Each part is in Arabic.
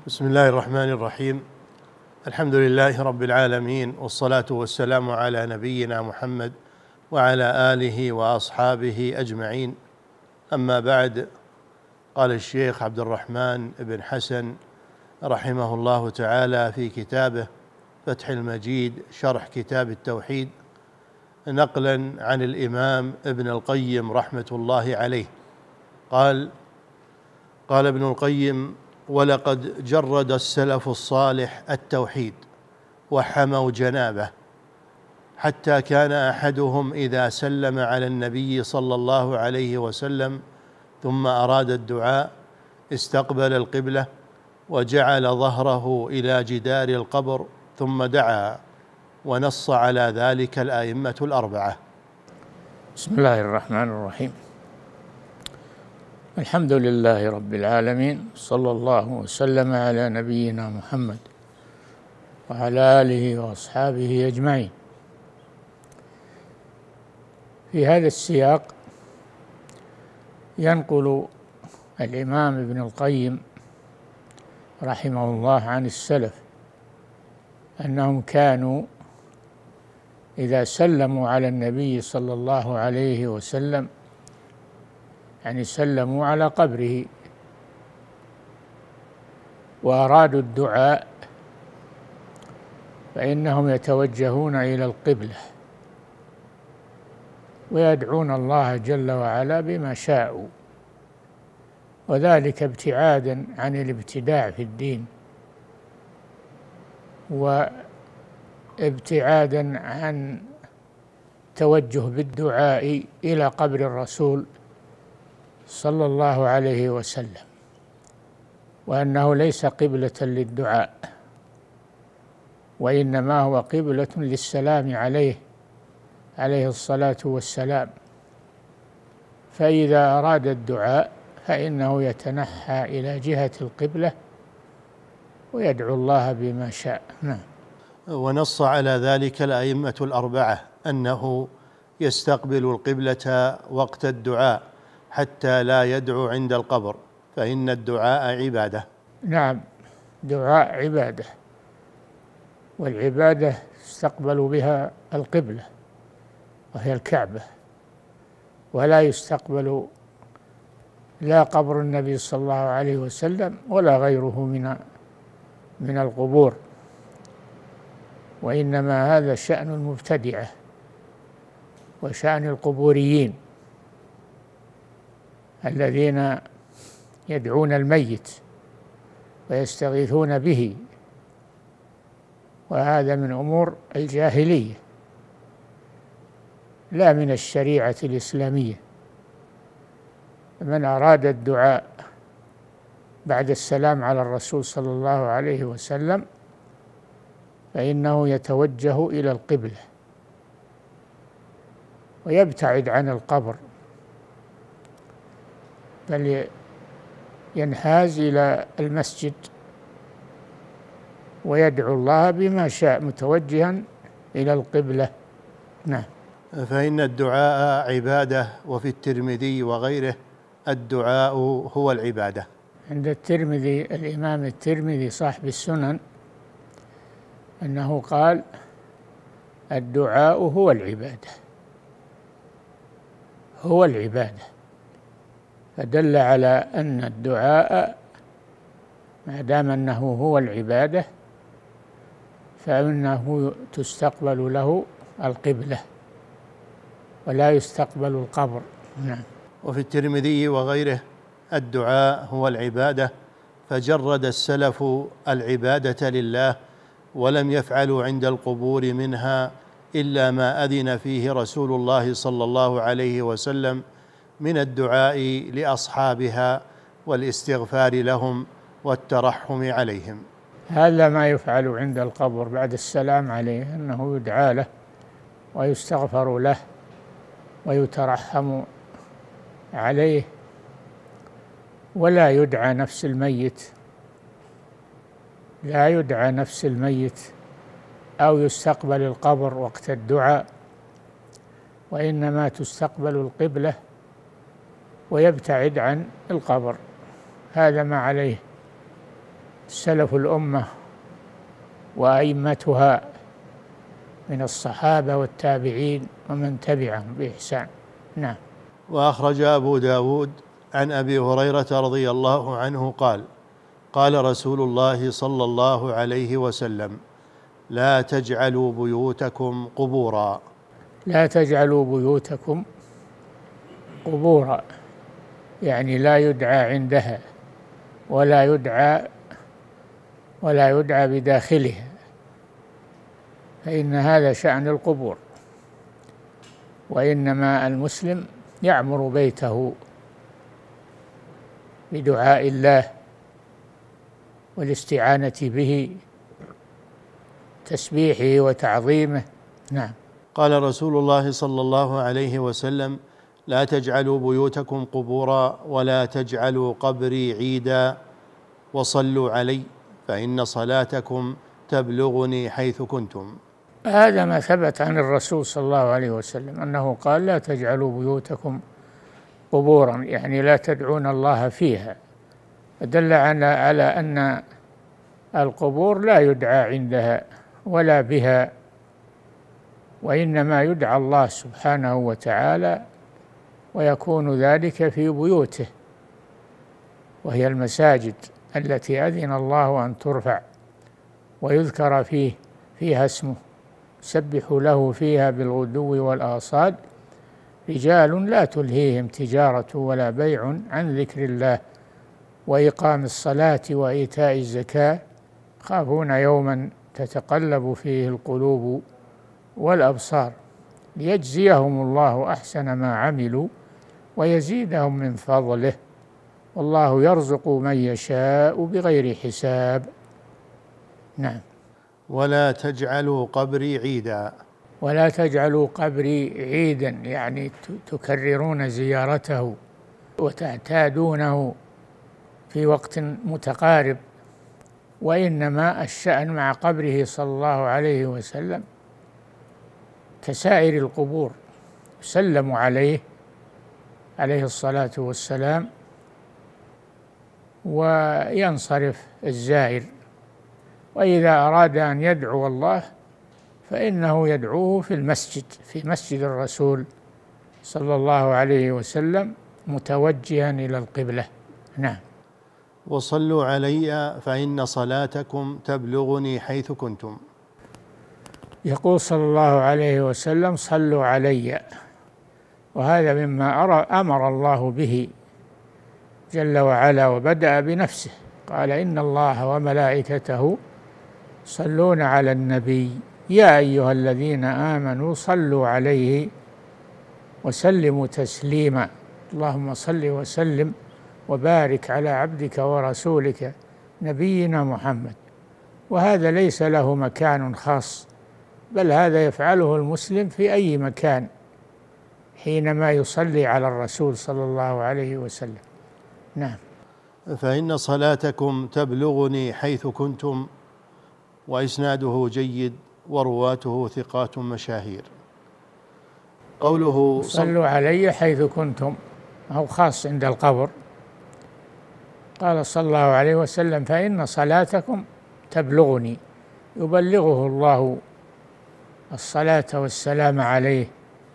بسم الله الرحمن الرحيم. الحمد لله رب العالمين، والصلاة والسلام على نبينا محمد وعلى آله وأصحابه أجمعين. أما بعد، قال الشيخ عبد الرحمن بن حسن رحمه الله تعالى في كتابه فتح المجيد شرح كتاب التوحيد، نقلا عن الإمام ابن القيم رحمة الله عليه قال ابن القيم: ولقد جرد السلف الصالح التوحيد وحموا جنابه، حتى كان أحدهم إذا سلم على النبي صلى الله عليه وسلم ثم أراد الدعاء استقبل القبلة وجعل ظهره إلى جدار القبر ثم دعا، ونص على ذلك الأئمة الأربعة. بسم الله الرحمن الرحيم. الحمد لله رب العالمين، صلى الله وسلم على نبينا محمد وعلى آله وأصحابه أجمعين. في هذا السياق ينقل الإمام ابن القيم رحمه الله عن السلف أنهم كانوا إذا سلموا على النبي صلى الله عليه وسلم، يعني سلموا على قبره وأرادوا الدعاء، فإنهم يتوجهون إلى القبلة ويدعون الله جل وعلا بما شاءوا، وذلك ابتعادا عن الابتداع في الدين وابتعادا عن توجه بالدعاء إلى قبر الرسول صلى الله عليه وسلم، وأنه ليس قبلة للدعاء، وإنما هو قبلة للسلام عليه الصلاة والسلام. فإذا أراد الدعاء فإنه يتنحى إلى جهة القبلة ويدعو الله بما شاء. نعم. ونص على ذلك الأئمة الأربعة أنه يستقبل القبلة وقت الدعاء حتى لا يدعو عند القبر، فإن الدعاء عبادة. نعم، دعاء عبادة، والعبادة يستقبل بها القبلة وهي الكعبة، ولا يستقبل لا قبر النبي صلى الله عليه وسلم ولا غيره من القبور، وإنما هذا شأن المبتدعة وشأن القبوريين الذين يدعون الميت ويستغيثون به، وهذا من أمور الجاهلية لا من الشريعة الإسلامية. من أراد الدعاء بعد السلام على الرسول صلى الله عليه وسلم فإنه يتوجه إلى القبلة ويبتعد عن القبر، بل ينحاز إلى المسجد ويدعو الله بما شاء متوجها إلى القبلة. نعم. فإن الدعاء عبادة، وفي الترمذي وغيره الدعاء هو العبادة. عند الترمذي الإمام الترمذي صاحب السنن أنه قال: الدعاء هو العبادة، هو العبادة، فدل على أن الدعاء ما دام أنه هو العبادة فإنه تستقبل له القبلة ولا يستقبل القبر. نعم. وفي الترمذي وغيره الدعاء هو العبادة، فجرد السلف العبادة لله ولم يفعلوا عند القبور منها إلا ما أذن فيه رسول الله صلى الله عليه وسلم من الدعاء لأصحابها والاستغفار لهم والترحم عليهم. هذا ما يفعل عند القبر بعد السلام عليه، أنه يدعى له ويستغفر له ويترحم عليه، ولا يدعى نفس الميت، لا يدعى نفس الميت أو يستقبل القبر وقت الدعاء، وإنما تستقبل القبلة ويبتعد عن القبر. هذا ما عليه سلف الأمة وأئمتها من الصحابة والتابعين ومن تبعهم بإحسان. نعم. وأخرج أبو داود عن أبي هريرة رضي الله عنه قال: قال رسول الله صلى الله عليه وسلم: لا تجعلوا بيوتكم قبورا. لا تجعلوا بيوتكم قبورا، يعني لا يدعى عندها ولا يدعى بداخلها، فإن هذا شأن القبور. وإنما المسلم يعمر بيته بدعاء الله والاستعانة به، تسبيحه وتعظيمه. نعم. قال رسول الله صلى الله عليه وسلم: لا تجعلوا بيوتكم قبورا ولا تجعلوا قبري عيدا وصلوا علي فإن صلاتكم تبلغني حيث كنتم. هذا ما ثبت عن الرسول صلى الله عليه وسلم أنه قال: لا تجعلوا بيوتكم قبورا، يعني لا تدعون الله فيها، دل على أن القبور لا يدعى عندها ولا بها، وإنما يدعى الله سبحانه وتعالى، ويكون ذلك في بيوته، وهي المساجد التي أذن الله أن ترفع ويذكر فيها اسمه، يسبح له فيها بالغدو والآصال رجال لا تلهيهم تجارة ولا بيع عن ذكر الله وإقام الصلاة وإيتاء الزكاة يخافون يوما تتقلب فيه القلوب والأبصار ليجزيهم الله أحسن ما عملوا ويزيدهم من فضله والله يرزق من يشاء بغير حساب. نعم. ولا تجعلوا قبري عيدا. ولا تجعلوا قبري عيدا، يعني تكررون زيارته وتعتادونه في وقت متقارب، وإنما الشأن مع قبره صلى الله عليه وسلم كسائر القبور، يسلم عليه الصلاة والسلام وينصرف الزائر، وإذا أراد أن يدعو الله فإنه يدعوه في مسجد الرسول صلى الله عليه وسلم متوجها إلى القبلة. نعم. وصلوا علي فإن صلاتكم تبلغني حيث كنتم. يقول صلى الله عليه وسلم: صلوا علي، وهذا مما أمر الله به جل وعلا، وبدأ بنفسه قال: إن الله وملائكته يصلون على النبي يا أيها الذين آمنوا صلوا عليه وسلموا تسليما. اللهم صل وسلم وبارك على عبدك ورسولك نبينا محمد. وهذا ليس له مكان خاص، بل هذا يفعله المسلم في أي مكان حينما يصلي على الرسول صلى الله عليه وسلم. نعم. فإن صلاتكم تبلغني حيث كنتم، وإسناده جيد ورواته ثقات مشاهير. قوله صلوا علي حيث كنتم هو خاص عند القبر، قال صلى الله عليه وسلم: فإن صلاتكم تبلغني، يبلغه الله الصلاة والسلام عليه،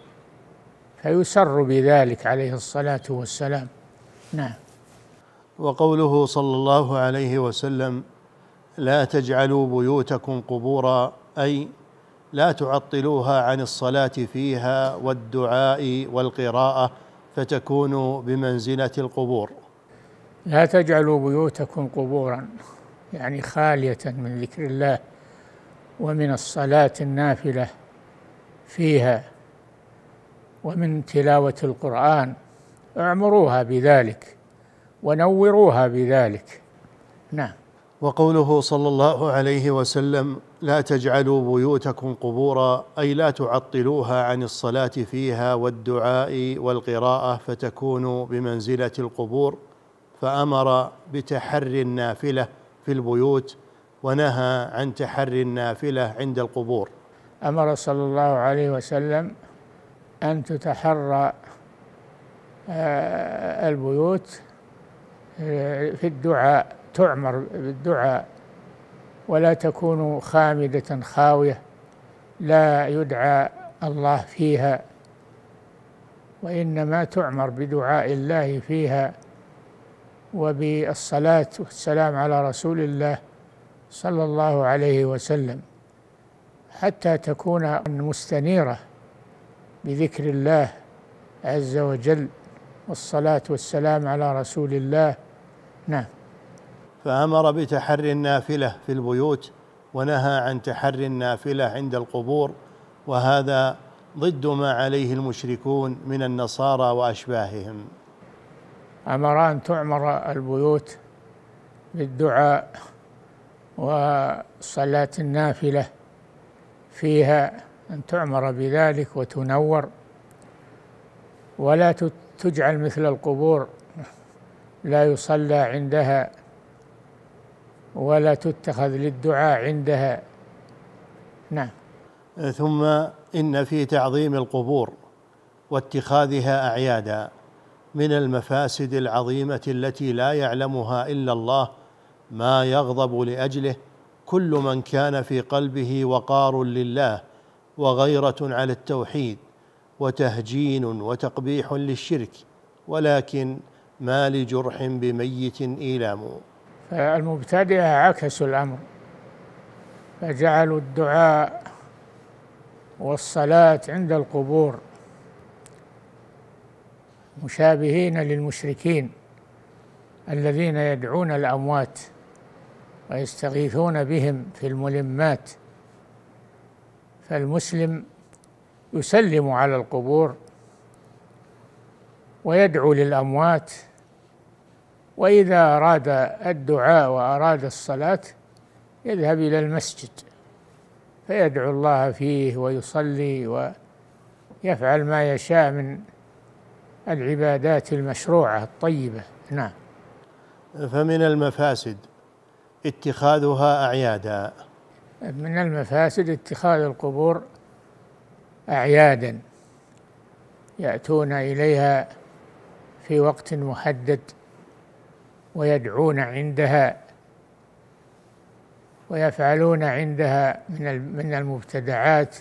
فيسر بذلك عليه الصلاة والسلام. نعم. وقوله صلى الله عليه وسلم: لا تجعلوا بيوتكم قبورا، أي لا تعطلوها عن الصلاة فيها والدعاء والقراءة فتكونوا بمنزلة القبور. لا تجعلوا بيوتكم قبورا، يعني خالية من ذكر الله ومن الصلاة النافلة فيها ومن تلاوة القرآن، اعمروها بذلك ونوروها بذلك. نعم. وقوله صلى الله عليه وسلم: لا تجعلوا بيوتكم قبورا، أي لا تعطلوها عن الصلاة فيها والدعاء والقراءة فتكونوا بمنزلة القبور، فأمر بتحري النافلة في البيوت ونهى عن تحري النافلة عند القبور. أمر صلى الله عليه وسلم أن تتحرى البيوت في الدعاء تعمر بالدعاء ولا تكون خامدة خاوية لا يدعى الله فيها، وإنما تعمر بدعاء الله فيها وبالصلاة والسلام على رسول الله صلى الله عليه وسلم، حتى تكون مستنيرة بذكر الله عز وجل والصلاة والسلام على رسول الله. نعم. فأمر بتحري النافلة في البيوت ونهى عن تحري النافلة عند القبور، وهذا ضد ما عليه المشركون من النصارى وأشباههم. أمر أن تعمر البيوت بالدعاء وصلاة النافلة فيها، أن تعمر بذلك وتنور، ولا تجعل مثل القبور لا يصلى عندها ولا تتخذ للدعاء عندها. نعم. ثم إن في تعظيم القبور واتخاذها أعيادا من المفاسد العظيمة التي لا يعلمها إلا الله ما يغضب لأجله كل من كان في قلبه وقار لله وغيرة على التوحيد وتهجين وتقبيح للشرك، ولكن ما لجرح بميت إيلام. فالمبتدعة عكسوا الأمر، فجعلوا الدعاء والصلاة عند القبور مشابهين للمشركين الذين يدعون الأموات ويستغيثون بهم في الملمات. فالمسلم يسلم على القبور ويدعو للأموات، وإذا أراد الدعاء وأراد الصلاة يذهب إلى المسجد فيدعو الله فيه ويصلي ويفعل ما يشاء من العبادات المشروعة الطيبة. نعم. فمن المفاسد اتخاذها أعيادا. من المفاسد اتخاذ القبور أعيادا يأتون إليها في وقت محدد ويدعون عندها ويفعلون عندها من المبتدعات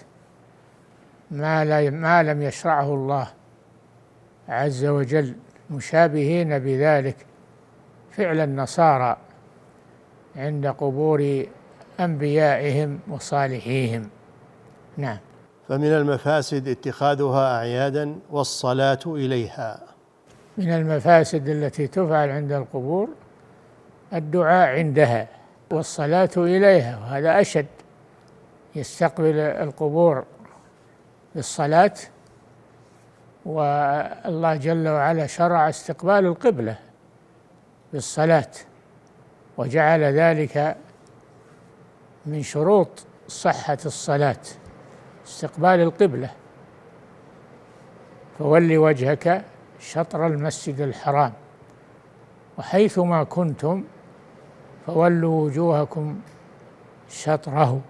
ما لم يشرعه الله عز وجل، مشابهين بذلك فعل النصارى عند قبور أنبيائهم وصالحيهم. نعم. فمن المفاسد اتخاذها أعيادا والصلاة إليها. من المفاسد التي تفعل عند القبور الدعاء عندها والصلاة إليها، وهذا أشد، يستقبل القبور بالصلاة، والله جل وعلا شرع استقبال القبلة بالصلاة وجعل ذلك من شروط صحة الصلاة استقبال القبلة، فول وجهك شطر المسجد الحرام وحيثما كنتم فولوا وجوهكم شطره.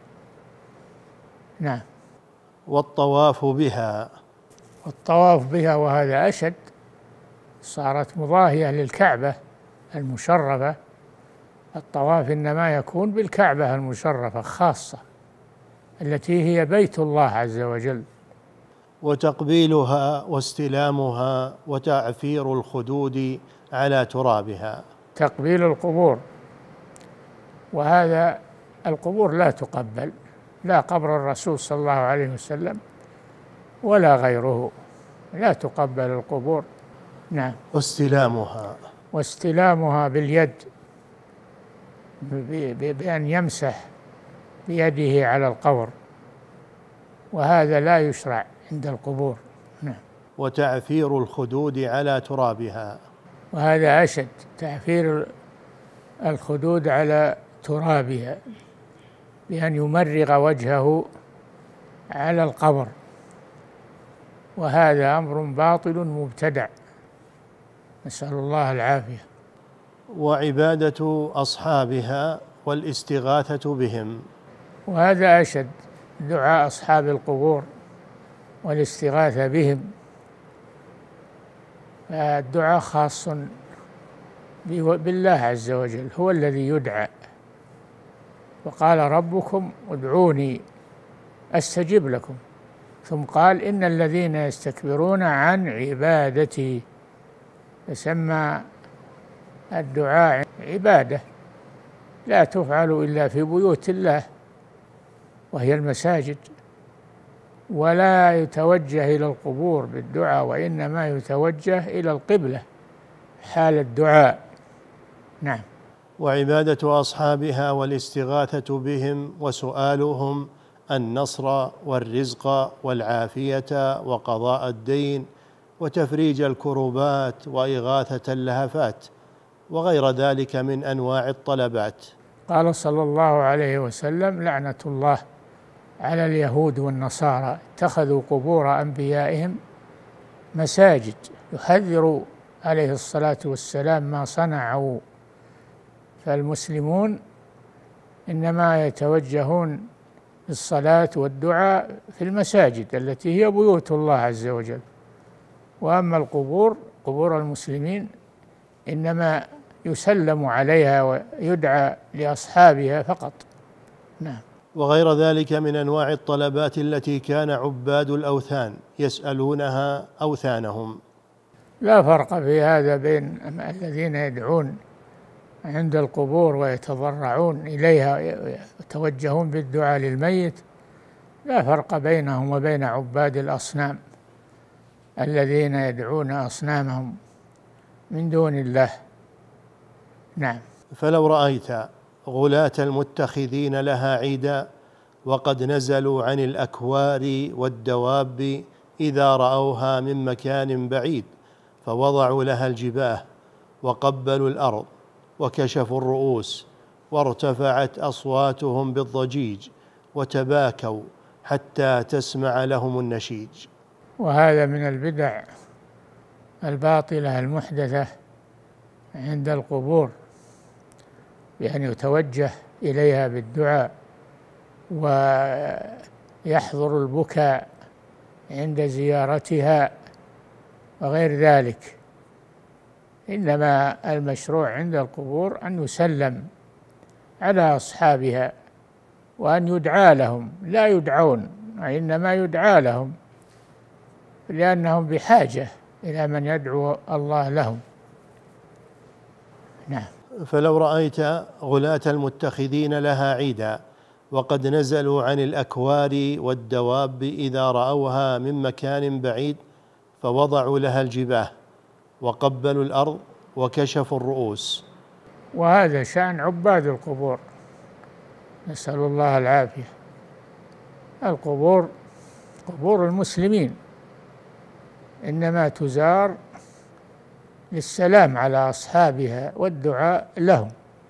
نعم. والطواف بها. والطواف بها وهذا أشد، صارت مضاهية للكعبة المشرفة. الطواف إنما يكون بالكعبة المشرفة خاصة التي هي بيت الله عز وجل. وتقبيلها واستلامها وتعفير الخدود على ترابها. تقبيل القبور، وهذا القبور لا تقبل، لا قبر الرسول صلى الله عليه وسلم ولا غيره، لا تقبل القبور. نعم. واستلامها باليد، بأن يمسح بيده على القبر، وهذا لا يشرع عند القبور. نعم. وتعفير الخدود على ترابها، وهذا أشد، تعفير الخدود على ترابها بأن يمرغ وجهه على القبر، وهذا أمر باطل مبتدع، نسأل الله العافية. وعبادة أصحابها والاستغاثة بهم، وهذا أشد، دعاء أصحاب القبور والاستغاثة بهم. الدعاء خاص بالله عز وجل، هو الذي يدعى. وقال ربكم ادعوني أستجب لكم، ثم قال إن الذين يستكبرون عن عبادتي. يسمى الدعاء عبادة لا تفعل إلا في بيوت الله وهي المساجد، ولا يتوجه إلى القبور بالدعاء، وإنما يتوجه إلى القبلة حال الدعاء. نعم. وعبادة أصحابها والاستغاثة بهم وسؤالهم النصر والرزق والعافية وقضاء الدين وتفريج الكربات وإغاثة اللهفات وغير ذلك من أنواع الطلبات. قال صلى الله عليه وسلم: لعنة الله على اليهود والنصارى اتخذوا قبور أنبيائهم مساجد. يحذر عليه الصلاة والسلام ما صنعوا. فالمسلمون إنما يتوجهون بالصلاة والدعاء في المساجد التي هي بيوت الله عز وجل، وأما القبور، قبور المسلمين، إنما يسلم عليها ويدعى لأصحابها فقط. نعم. وغير ذلك من أنواع الطلبات التي كان عباد الأوثان يسألونها أوثانهم. لا فرق في هذا بين الذين يدعون عند القبور ويتضرعون إليها ويتوجهون بالدعاء للميت، لا فرق بينهم وبين عباد الأصنام الذين يدعون أصنامهم من دون الله. نعم. فلو رأيت غلاة المتخذين لها عيدا وقد نزلوا عن الأكوار والدواب إذا رأوها من مكان بعيد فوضعوا لها الجباه وقبلوا الأرض وكشفوا الرؤوس وارتفعت أصواتهم بالضجيج وتباكوا حتى تسمع لهم النشيج. وهذا من البدع الباطلة المحدثة عند القبور، بأن يتوجه إليها بالدعاء ويحضر البكاء عند زيارتها وغير ذلك. إنما المشروع عند القبور أن يسلم على أصحابها وأن يدعى لهم، لا يدعون، وإنما يدعى لهم، لأنهم بحاجة إلى من يدعو الله لهم. نعم. فلو رأيت غلاة المتخذين لها عيدا وقد نزلوا عن الأكوار والدواب إذا رأوها من مكان بعيد فوضعوا لها الجباه وقبلوا الأرض وكشفوا الرؤوس. وهذا شأن عباد القبور، نسأل الله العافية. القبور قبور المسلمين إنما تزار للسلام على أصحابها والدعاء لهم،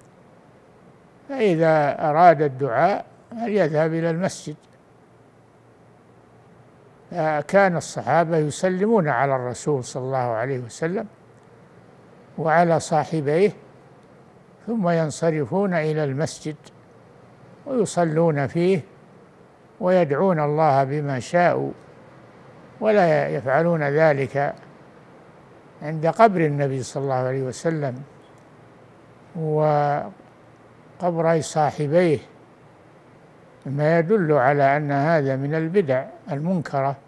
فإذا أراد الدعاء فليذهب إلى المسجد. فكان الصحابة يسلمون على الرسول صلى الله عليه وسلم وعلى صاحبيه، ثم ينصرفون إلى المسجد ويصلون فيه ويدعون الله بما شاءوا، ولا يفعلون ذلك عند قبر النبي صلى الله عليه وسلم وقبر صاحبيه، ما يدل على أن هذا من البدع المنكرة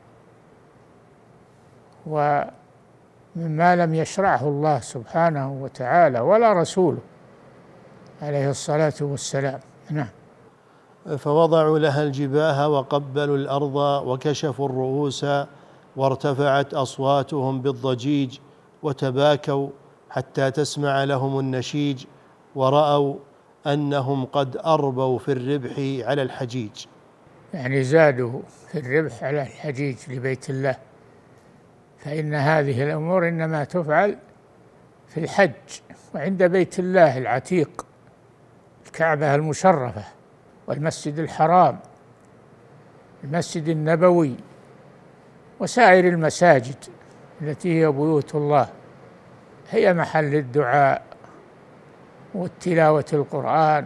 ومما لم يشرعه الله سبحانه وتعالى ولا رسوله عليه الصلاة والسلام. نعم. فوضعوا لها الجباه وقبلوا الأرض وكشفوا الرؤوس وارتفعت أصواتهم بالضجيج وتباكوا حتى تسمع لهم النشيج ورأوا أنهم قد أربوا في الربح على الحجيج. يعني زادوا في الربح على الحجيج لبيت الله، فإن هذه الأمور إنما تفعل في الحج وعند بيت الله العتيق، الكعبة المشرفة والمسجد الحرام، المسجد النبوي، وسائر المساجد التي هي بيوت الله، هي محل الدعاء والتلاوة القرآن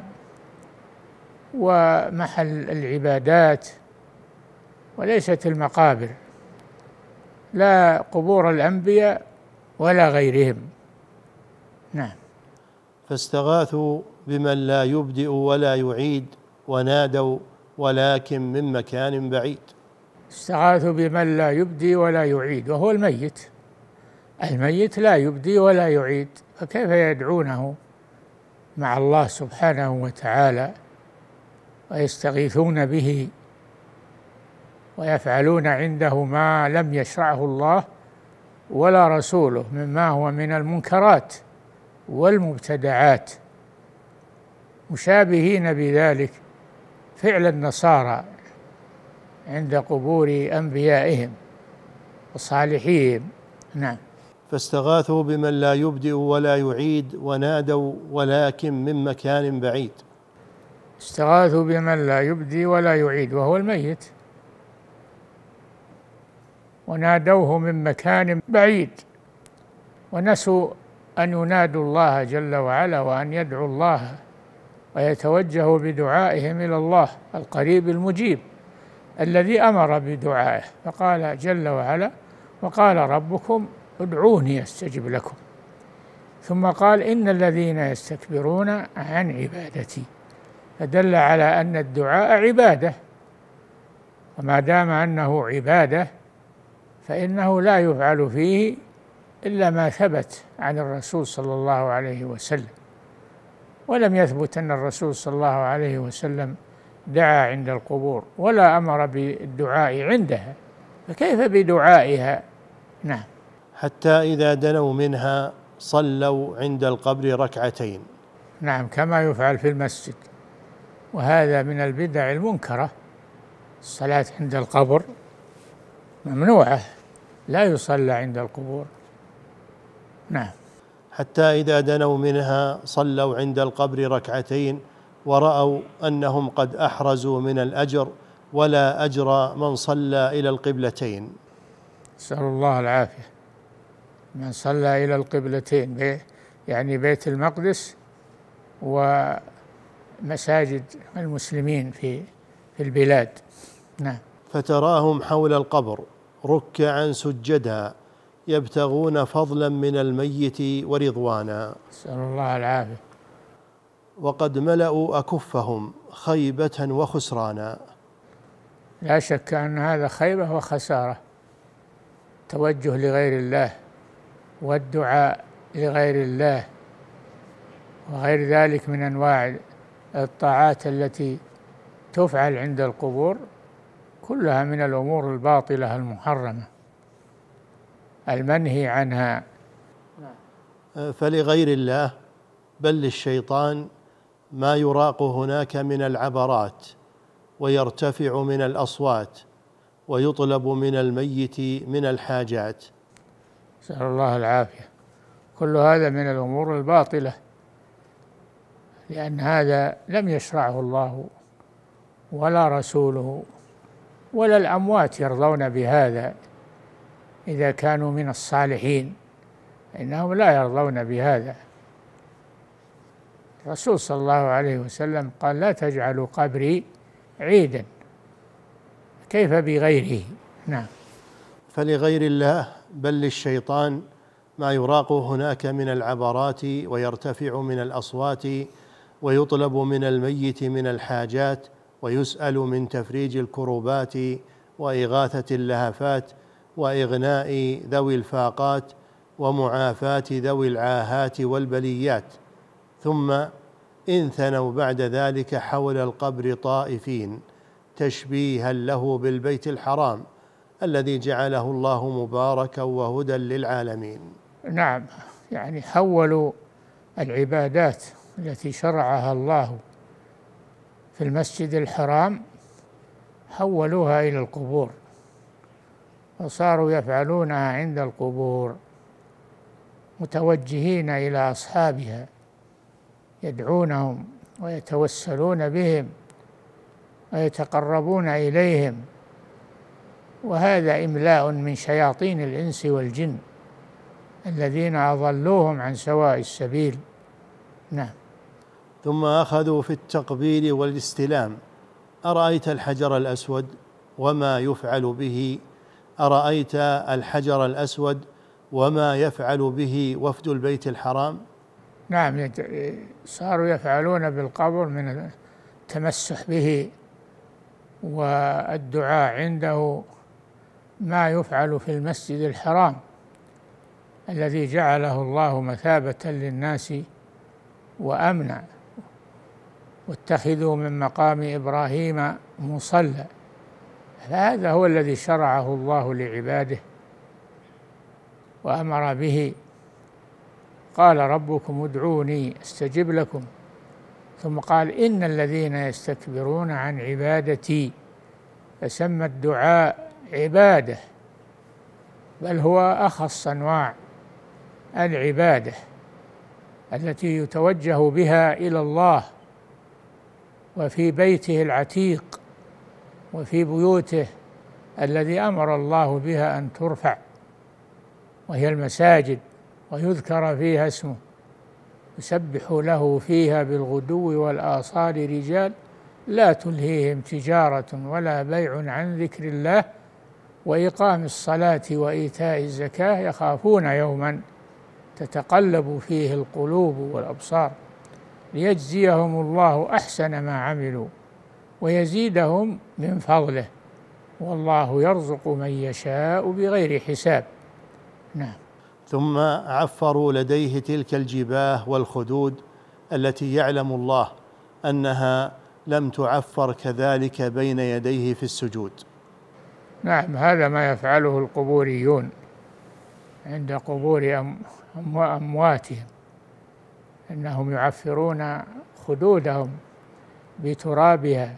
ومحل العبادات، وليست المقابر، لا قبور الأنبياء ولا غيرهم. نعم. فاستغاثوا بمن لا يبدئ ولا يعيد ونادوا ولكن من مكان بعيد. استغاثوا بمن لا يبدي ولا يعيد وهو الميت. الميت لا يبدي ولا يعيد، فكيف يدعونه مع الله سبحانه وتعالى ويستغيثون به ويفعلون عنده ما لم يشرعه الله ولا رسوله مما هو من المنكرات والمبتدعات، مشابهين بذلك فعل النصارى عند قبور أنبيائهم وصالحيهم. نعم. فاستغاثوا بمن لا يبدئ ولا يعيد ونادوا ولكن من مكان بعيد. استغاثوا بمن لا يبدي ولا يعيد وهو الميت، ونادوه من مكان بعيد، ونسوا أن ينادوا الله جل وعلا وأن يدعوا الله ويتوجهوا بدعائهم إلى الله القريب المجيب الذي أمر بدعائه، فقال جل وعلا: وقال ربكم ادعوني أستجب لكم، ثم قال: إن الذين يستكبرون عن عبادتي، فدل على أن الدعاء عبادة، وما دام أنه عبادة فإنه لا يفعل فيه إلا ما ثبت عن الرسول صلى الله عليه وسلم، ولم يثبت أن الرسول صلى الله عليه وسلم دعا عند القبور ولا أمر بالدعاء عندها، فكيف بدعائها؟ نعم. حتى إذا دنوا منها صلوا عند القبر ركعتين. نعم، كما يفعل في المسجد، وهذا من البدع المنكرة. الصلاة عند القبر ممنوعة، لا يصلى عند القبور. نعم. حتى إذا دنوا منها صلوا عند القبر ركعتين ورأوا أنهم قد أحرزوا من الأجر ولا أجر من صلى إلى القبلتين. نسأل الله العافية. من صلى إلى القبلتين يعني بيت المقدس ومساجد المسلمين في البلاد. نعم. فتراهم حول القبر ركعا سجدا يبتغون فضلا من الميت ورضوانا. نسأل الله العافية. وقد ملأوا أكفهم خيبة وخسرانا. لا شك أن هذا خيبة وخسارة، توجه لغير الله والدعاء لغير الله وغير ذلك من أنواع الطاعات التي تفعل عند القبور، كلها من الأمور الباطلة المحرمة المنهي عنها. فلغير الله بل للشيطان ما يراق هناك من العبرات ويرتفع من الأصوات ويطلب من الميت من الحاجات. نسأل الله العافية. كل هذا من الأمور الباطلة، لأن هذا لم يشرعه الله ولا رسوله ولا الأموات يرضون بهذا إذا كانوا من الصالحين، إنهم لا يرضون بهذا. الرسول صلى الله عليه وسلم قال: لا تجعلوا قبري عيدا، كيف بغيره؟ نعم. فلغير الله بل للشيطان ما يراق هناك من العبرات ويرتفع من الأصوات ويطلب من الميت من الحاجات ويسأل من تفريج الكروبات وإغاثة اللهفات وإغناء ذوي الفاقات ومعافاة ذوي العاهات والبليات، ثم إن ثنوا بعد ذلك حول القبر طائفين تشبيها له بالبيت الحرام الذي جعله الله مباركا وهدى للعالمين. نعم، يعني حولوا العبادات التي شرعها الله في المسجد الحرام حولوها إلى القبور، وصاروا يفعلونها عند القبور متوجهين إلى أصحابها، يدعونهم ويتوسلون بهم ويتقربون إليهم، وهذا إملاء من شياطين الإنس والجن الذين أضلوهم عن سواء السبيل. نعم. ثم أخذوا في التقبيل والاستلام. أرأيت الحجر الأسود وما يفعل به؟ أرأيت الحجر الأسود وما يفعل به وفد البيت الحرام؟ نعم، صاروا يفعلون بالقبر من التمسح به والدعاء عنده ما يفعل في المسجد الحرام الذي جعله الله مثابة للناس وأمنا، واتخذوا من مقام إبراهيم مصلى. فهذا هو الذي شرعه الله لعباده وأمر به. قال ربكم ادعوني استجب لكم، ثم قال إن الذين يستكبرون عن عبادتي، فسمى الدعاء عبادة، بل هو أخص أنواع العبادة التي يتوجه بها إلى الله، وفي بيته العتيق وفي بيوته الذي أمر الله بها أن ترفع، وهي المساجد، ويذكر فيها اسمه، يسبح له فيها بالغدو والآصال رجال لا تلهيهم تجارة ولا بيع عن ذكر الله وإقام الصلاة وإيتاء الزكاة يخافون يوما تتقلب فيه القلوب والأبصار ليجزيهم الله أحسن ما عملوا ويزيدهم من فضله والله يرزق من يشاء بغير حساب. نعم. ثم عفروا لديه تلك الجباه والخدود التي يعلم الله أنها لم تعفر كذلك بين يديه في السجود. نعم، هذا ما يفعله القبوريون عند قبور أمواتهم، أنهم يعفرون خدودهم بترابها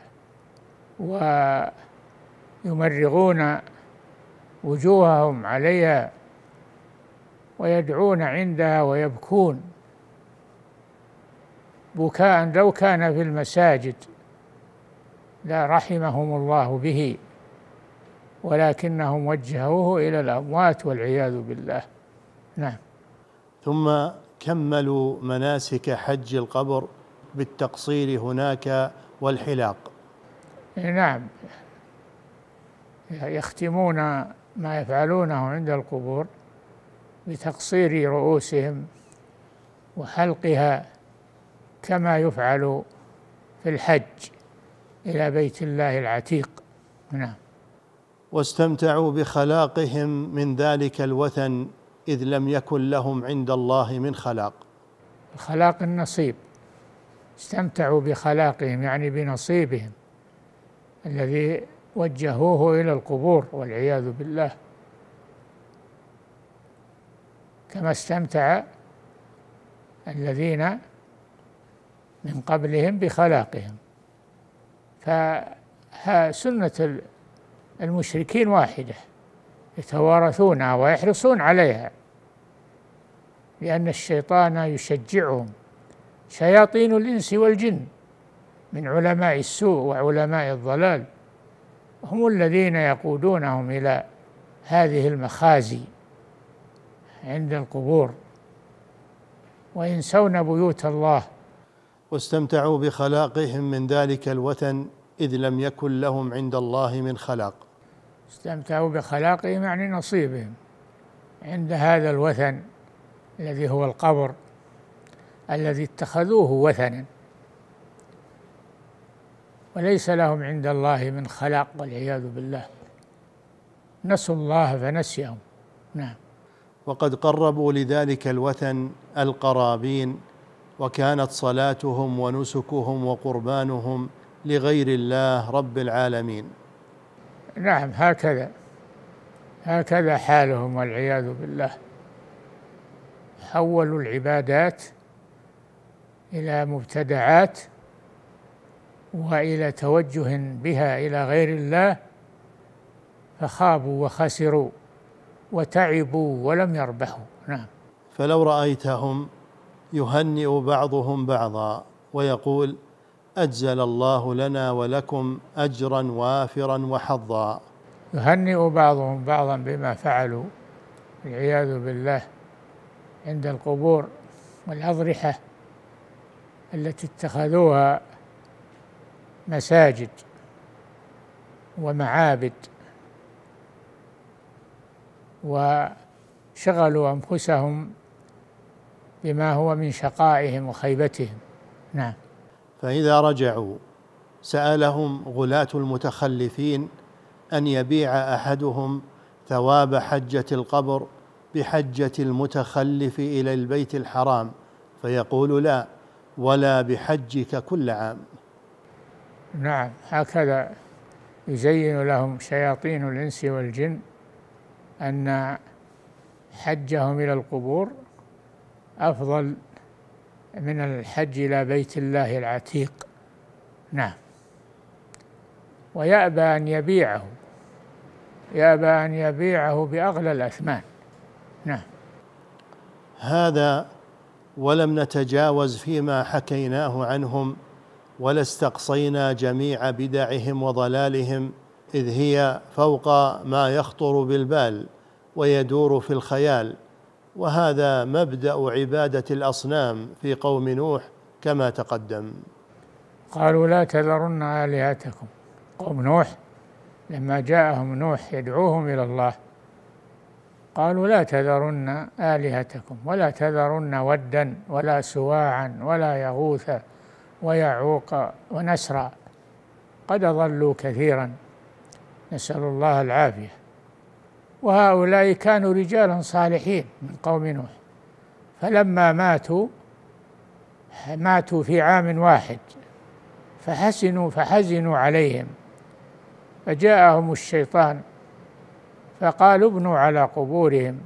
ويمرغون وجوههم عليها ويدعون عندها ويبكون بكاء لو كان في المساجد لا رحمهم الله به، ولكنهم وجهوه إلى الأموات والعياذ بالله. نعم. ثم كملوا مناسك حج القبر بالتقصير هناك والحلاق. نعم، يختمون ما يفعلونه عند القبور بتقصير رؤوسهم وحلقها كما يفعل في الحج إلى بيت الله العتيق. نعم. واستمتعوا بخلاقهم من ذلك الوثن إذ لم يكن لهم عند الله من خلاق. الخلاق النصيب، استمتعوا بخلاقهم يعني بنصيبهم الذي وجهوه إلى القبور والعياذ بالله، كما استمتع الذين من قبلهم بخلاقهم. فسنة المشركين واحدة، يتوارثونها ويحرصون عليها، لأن الشيطان يشجعهم، شياطين الإنس والجن من علماء السوء وعلماء الضلال، هم الذين يقودونهم إلى هذه المخازي عند القبور وينسون بيوت الله. واستمتعوا بخلاقهم من ذلك الوثن إذ لم يكن لهم عند الله من خلاق. استمتعوا بخلاقهم يعني نصيبهم عند هذا الوثن الذي هو القبر الذي اتخذوه وثنا، وليس لهم عند الله من خلاق والعياذ بالله، نسوا الله فنسيهم. نعم. وقد قربوا لذلك الوثن القرابين، وكانت صلاتهم ونسكهم وقربانهم لغير الله رب العالمين. نعم، هكذا حالهم والعياذ بالله، حولوا العبادات إلى مبتدعات وإلى توجه بها إلى غير الله، فخابوا وخسروا وتعبوا ولم يربحوا. نعم. فلو رأيتهم يهنئ بعضهم بعضا ويقول أجزل الله لنا ولكم أجرا وافرا وحظا. يهنئ بعضهم بعضا بما فعلوا والعياذ بالله عند القبور والأضرحة التي اتخذوها مساجد ومعابد، وشغلوا أنفسهم بما هو من شقائهم وخيبتهم. نعم. فإذا رجعوا سألهم غلاة المتخلفين أن يبيع أحدهم ثواب حجة القبر بحجة المتخلف إلى البيت الحرام، فيقول لا، ولا بحجك كل عام. نعم، هكذا يزين لهم شياطين الإنس والجن أن حجهم إلى القبور أفضل من الحج إلى بيت الله العتيق. نعم. ويأبى أن يبيعه بأغلى الأثمان. نعم. هذا ولم نتجاوز فيما حكيناه عنهم، ولا استقصينا جميع بدعهم وضلالهم، إذ هي فوق ما يخطر بالبال ويدور في الخيال. وهذا مبدأ عبادة الأصنام في قوم نوح كما تقدم. قالوا لا تذرن آلهتكم. قوم نوح لما جاءهم نوح يدعوهم إلى الله قالوا لا تذرن آلهتكم ولا تذرن ودا ولا سواعا ولا يغوث ويعوق ونسرا قد ضلوا كثيرا، نسأل الله العافية. وهؤلاء كانوا رجالا صالحين من قوم نوح، فلما ماتوا في عام واحد فحزنوا عليهم، فجاءهم الشيطان فقالوا ابنوا على قبورهم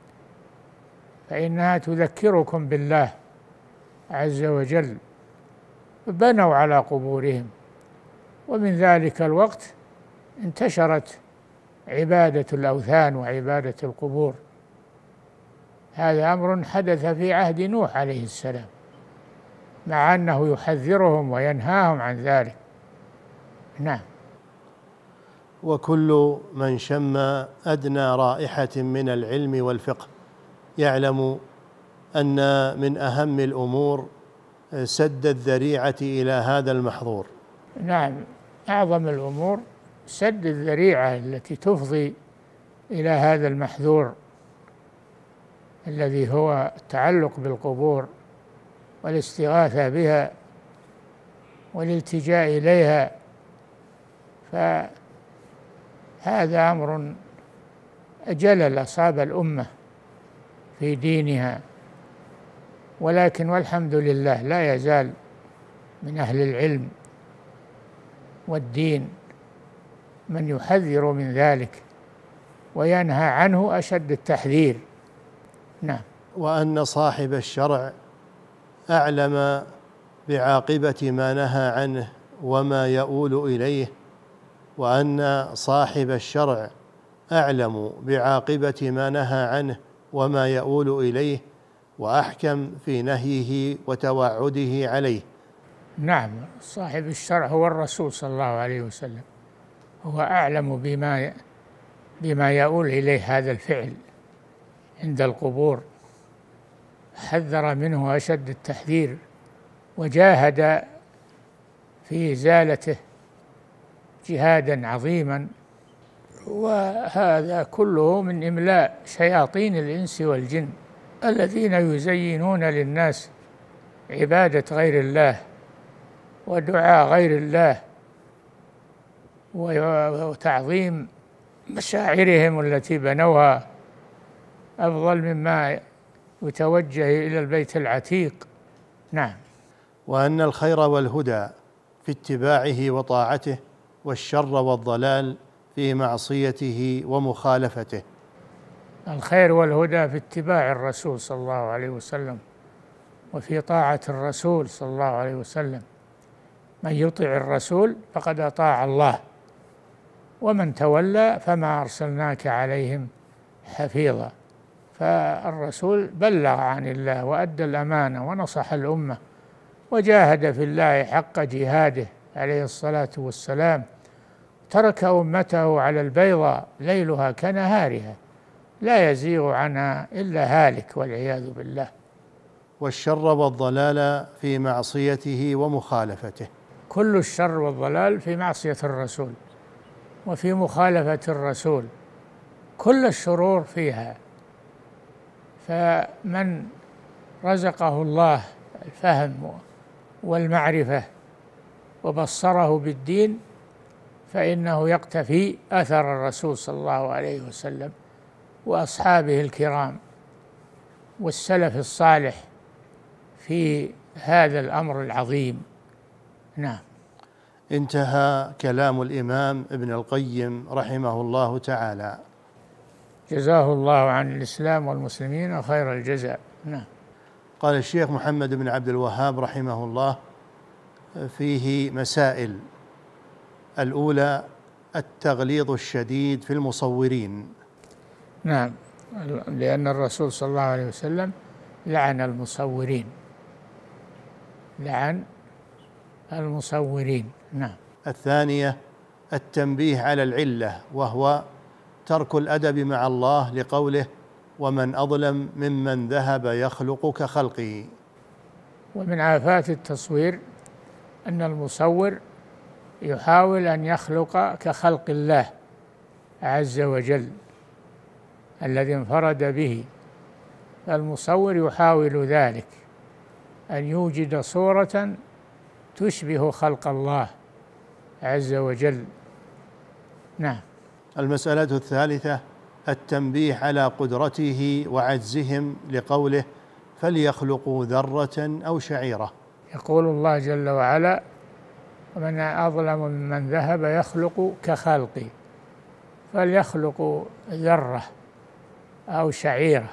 فإنها تذكركم بالله عز وجل، بنوا على قبورهم. ومن ذلك الوقت انتشرت عبادة الأوثان وعبادة القبور. هذا أمر حدث في عهد نوح عليه السلام، مع أنه يحذرهم وينهاهم عن ذلك. نعم. وكل من شم أدنى رائحة من العلم والفقه يعلم أن من أهم الأمور سد الذريعة إلى هذا المحظور. نعم، أعظم الأمور سد الذريعة التي تفضي إلى هذا المحذور الذي هو التعلق بالقبور والاستغاثة بها والالتجاء إليها. فهذا أمر جلل أصاب الأمة في دينها، ولكن والحمد لله لا يزال من أهل العلم والدين من يحذر من ذلك وينهى عنه أشد التحذير. نعم. وأن صاحب الشرع أعلم بعاقبة ما نهى عنه وما يؤول إليه، وأن صاحب الشرع أعلم بعاقبة ما نهى عنه وما يؤول إليه، وأحكم في نهيه وتوعده عليه. نعم، صاحب الشرع هو الرسول صلى الله عليه وسلم، هو أعلم بما يؤول إليه هذا الفعل عند القبور، حذر منه أشد التحذير وجاهد في إزالته جهادا عظيما. وهذا كله من إملاء شياطين الإنس والجن الذين يزينون للناس عبادة غير الله ودعاء غير الله وتعظيم مشاعرهم التي بنوها أفضل مما يتوجه إلى البيت العتيق. نعم. وأن الخير والهدى في اتباعه وطاعته، والشر والضلال في معصيته ومخالفته. الخير والهدى في اتباع الرسول صلى الله عليه وسلم وفي طاعة الرسول صلى الله عليه وسلم. من يطع الرسول فقد أطاع الله، ومن تولى فما أرسلناك عليهم حفيظا. فالرسول بلغ عن الله وأدى الأمانة ونصح الأمة وجاهد في الله حق جهاده عليه الصلاة والسلام، ترك أمته على البيضاء ليلها كنهارها لا يزيغ عنها إلا هالك والعياذ بالله. والشر والضلال في معصيته ومخالفته. كل الشر والضلال في معصية الرسول وفي مخالفة الرسول، كل الشرور فيها. فمن رزقه الله الفهم والمعرفة وبصره بالدين، فإنه يقتفي أثر الرسول صلى الله عليه وسلم وأصحابه الكرام والسلف الصالح في هذا الأمر العظيم. نعم. انتهى كلام الإمام ابن القيم رحمه الله تعالى، جزاه الله عن الإسلام والمسلمين خير الجزاء. نعم. قال الشيخ محمد بن عبد الوهاب رحمه الله فيه مسائل. الأولى التغليظ الشديد في المصورين. نعم، لأن الرسول صلى الله عليه وسلم لعن المصورين، لعن المصورين. نعم. الثانية التنبيه على العلة، وهو ترك الأدب مع الله لقوله: ومن أظلم ممن ذهب يخلق كخلقه. ومن آفات التصوير أن المصور يحاول أن يخلق كخلق الله عز وجل الذي انفرد به، فالمصور يحاول ذلك، أن يوجد صورة تشبه خلق الله عز وجل. نعم. المسألة الثالثة التنبيه على قدرته وعجزهم لقوله: فليخلقوا ذرة أو شعيرة. يقول الله جل وعلا: ومن أظلم ممن ذهب يخلق كخلقي، فليخلقوا ذرة أو شعيرة.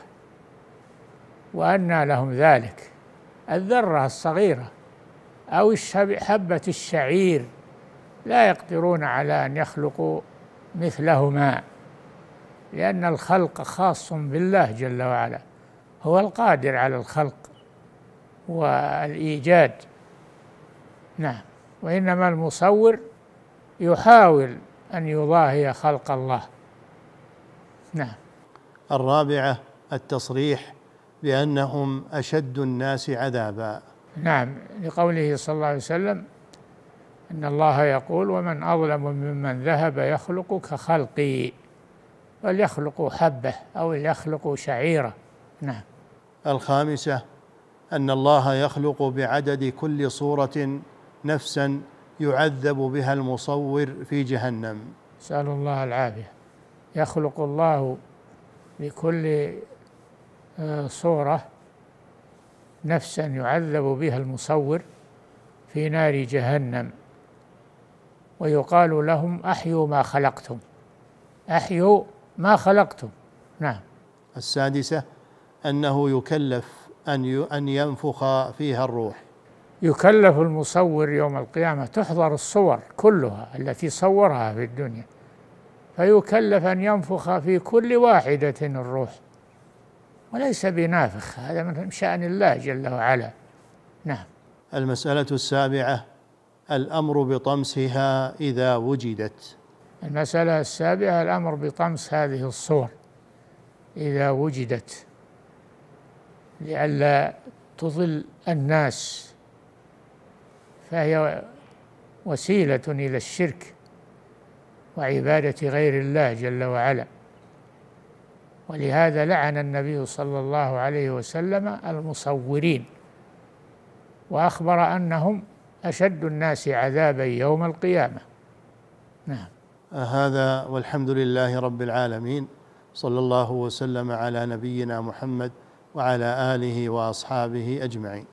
وأنى لهم ذلك؟ الذرة الصغيرة أو حبة الشعير لا يقدرون على أن يخلقوا مثلهما، لأن الخلق خاص بالله جل وعلا، هو القادر على الخلق والإيجاد. نعم. وإنما المصور يحاول أن يضاهي خلق الله. نعم. الرابعة التصريح بأنهم أشد الناس عذابا. نعم، لقوله صلى الله عليه وسلم إن الله يقول: ومن أظلم ممن ذهب يخلق كخلقي، فليخلقوا حبة أو ليخلقوا شعيرة. نعم. الخامسة أن الله يخلق بعدد كل صورة نفسا يعذب بها المصور في جهنم. نسأل الله العافية. يخلق الله بكل صورة نفسا يعذب بها المصور في نار جهنم، ويقال لهم: أحيوا ما خلقتم، أحيوا ما خلقتم. نعم. السادسة أنه يكلف أن ينفخ فيها الروح. يكلف المصور يوم القيامة، تحضر الصور كلها التي صورها في الدنيا، فيكلف أن ينفخ في كل واحدة الروح، وليس بنافخ، هذا من شأن الله جل وعلا. نعم. المسألة السابعة الأمر بطمسها إذا وجدت. المسألة السابعة الأمر بطمس هذه الصور إذا وجدت، لئلا تضل الناس، فهي وسيلة إلى الشرك وعبادة غير الله جل وعلا. ولهذا لعن النبي صلى الله عليه وسلم المصورين، وأخبر أنهم أشد الناس عذابا يوم القيامة. نعم. هذا والحمد لله رب العالمين، صلى الله وسلم على نبينا محمد وعلى آله وأصحابه أجمعين.